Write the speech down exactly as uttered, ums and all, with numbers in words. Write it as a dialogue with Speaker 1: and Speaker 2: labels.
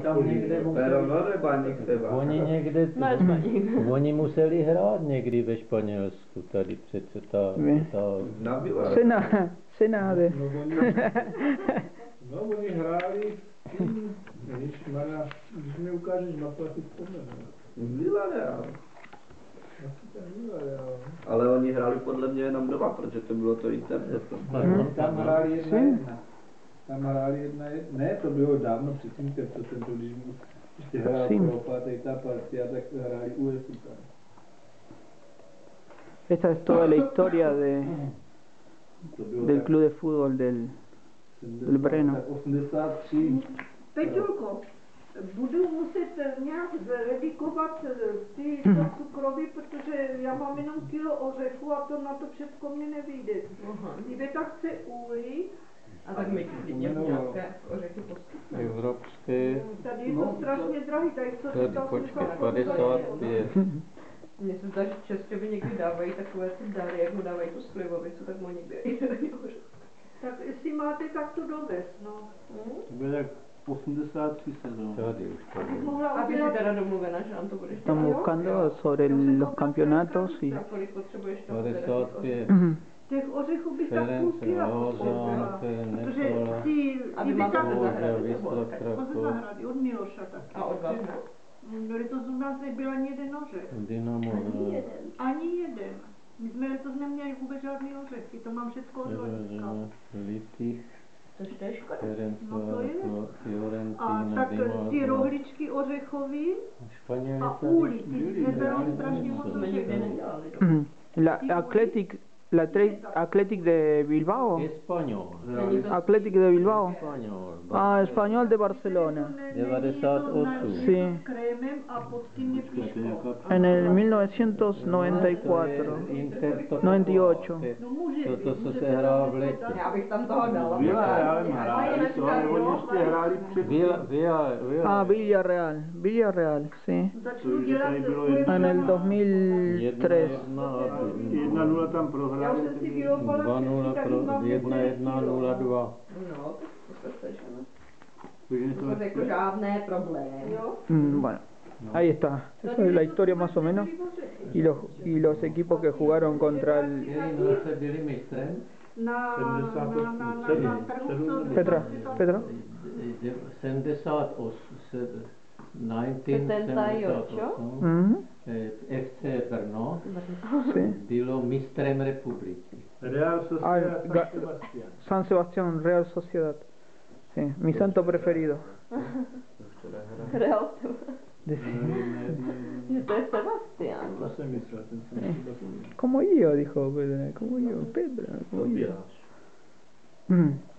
Speaker 1: Tam někde
Speaker 2: Pero no de Baník se
Speaker 1: Oni někde,
Speaker 3: No je Baník.
Speaker 1: oni museli hrát někdy ve Španělsku, tady přece ta, ta...
Speaker 2: Na Bilbao.
Speaker 4: Sena, Sena de...
Speaker 5: No oni, no, oni hráli s tím, ježišmarja, když mi ukážeš mapu, asi vzpomenu.
Speaker 2: Villarreal.
Speaker 5: Asi ten Villarreal.
Speaker 2: Ale oni hráli podle mě jenom doma, protože to bylo to internet.
Speaker 5: Hmm. Tam hráli jedna jedna. Tam hráli jedna jedna. Ne, to bylo dávno předtím, to jsem to, když ještě hrál pro pátý ta partia, tak hráli UEFA.
Speaker 4: Esta es toda la historia de, del club de fútbol del, del Breno.
Speaker 5: osmdesát tři.
Speaker 6: Peťulko, budu muset nějak zredikovat ty cukroví, protože já mám jenom kilo ořechů a to na to všechno mě nevyjde. Iveta chce úlí.
Speaker 3: A tak mi klidně nějaké ořechy poskytne.
Speaker 1: Evropské...
Speaker 6: Tady je to strašně drahý, tady to
Speaker 1: Tady počkej, padesát pět.
Speaker 3: Mně se zdá, že Česky někdy dávají takové ty dary, jak mu dávají tu slivovicu, tak mu někdy dají ořech.
Speaker 6: Tak jestli máte, tak to dovez, no.
Speaker 5: To bylo tak osmdesát tři sezóny.
Speaker 1: Tady už to
Speaker 6: Abych
Speaker 1: je.
Speaker 6: mohla
Speaker 3: A ty jsi
Speaker 6: udělat...
Speaker 3: teda domluvena, že nám to budeš dělat?
Speaker 4: Estamos buscando sobre los campeonatos y...
Speaker 3: A kolik potřebuješ tam
Speaker 1: padesát pět.
Speaker 6: Těch ořechů bych tak půl
Speaker 1: Ferenc
Speaker 6: kila
Speaker 1: Rozan,
Speaker 6: pokoupila,
Speaker 1: Ferenc
Speaker 6: protože
Speaker 1: Nikola,
Speaker 6: ty
Speaker 3: Aby máte
Speaker 6: Iveta...
Speaker 3: ze zahrady,
Speaker 1: Wisla
Speaker 6: Od
Speaker 1: Krakov,
Speaker 6: zahrady, od Miloša taky.
Speaker 3: A od vás ne?
Speaker 6: No, letos u nás nebyl ani jeden ořech.
Speaker 1: Dynamo,
Speaker 6: Ani jeden. My jsme letos neměli vůbec žádný ořechy, to mám všechno od loňska.
Speaker 1: Litých,
Speaker 3: Což to je škoda.
Speaker 1: Ferenc
Speaker 6: No to je. A
Speaker 1: Fiorentina,
Speaker 6: tak
Speaker 1: Dima,
Speaker 6: ty rohličky ořechový
Speaker 1: Španěli
Speaker 6: a
Speaker 1: tady.
Speaker 6: úly, ty neberou strašně moc
Speaker 3: To jsme nikdy
Speaker 6: ořechů.
Speaker 3: nedělali.
Speaker 4: La Athletic, la Athletic Athletic de Bilbao.
Speaker 1: Español.
Speaker 4: Athletic de Bilbao.
Speaker 1: Español.
Speaker 4: Ah, Español de Barcelona.
Speaker 1: devadesát osm.
Speaker 4: Sí.
Speaker 6: Krémem a pod tím je píško.
Speaker 4: En el mil novecientos noventa y cuatro.
Speaker 1: Inter to
Speaker 4: noventa y ocho.
Speaker 6: No může
Speaker 1: To, to,
Speaker 6: být,
Speaker 1: co
Speaker 6: může
Speaker 1: se
Speaker 6: být,
Speaker 1: hrál v
Speaker 6: může
Speaker 1: létě.
Speaker 6: být.
Speaker 3: Já bych tam toho dala.
Speaker 5: Villarreal hráli, to ale oni ještě hráli před...
Speaker 1: Villa, Villa, Villa.
Speaker 4: Ah, Villarreal. Villarreal, sí.
Speaker 6: Začnu dělat
Speaker 4: En el dos mil tres.
Speaker 5: jedna nula tam
Speaker 6: Já
Speaker 5: prohráli.
Speaker 6: už jsem si vyrobala
Speaker 1: dva nula
Speaker 6: všechny,
Speaker 1: pro
Speaker 6: tak mám
Speaker 1: jedna jedna nula dva.
Speaker 3: No, to se seženo.
Speaker 5: Takže
Speaker 3: To jsou jako žádné problémy.
Speaker 6: Jo?
Speaker 4: Mm, bueno, ahí está. Esa es la historia más o menos. Y los, y los equipos que jugaron contra el...
Speaker 1: Který roce byli mistrem?
Speaker 6: Na, na, na, na, na, na trhu co-
Speaker 4: Petra, Petra.
Speaker 1: sedmdesát osm.
Speaker 3: sedmdesát osm?
Speaker 4: Mhm.
Speaker 1: F C Brno
Speaker 4: Sí.
Speaker 1: bylo mistrem republiky.
Speaker 5: Real
Speaker 4: Ah,
Speaker 5: Sociedad
Speaker 4: Ga-
Speaker 5: San Sebastián.
Speaker 4: San Sebastián, Real Sociedad. Sí, mi santo preferido.
Speaker 3: Real.
Speaker 4: De-
Speaker 3: Že to je Sebastián.
Speaker 5: To jsem myslel, ten San Sebastián.
Speaker 4: Como yo, dijo Pedro, como yo, Pedro, como yo. Mm.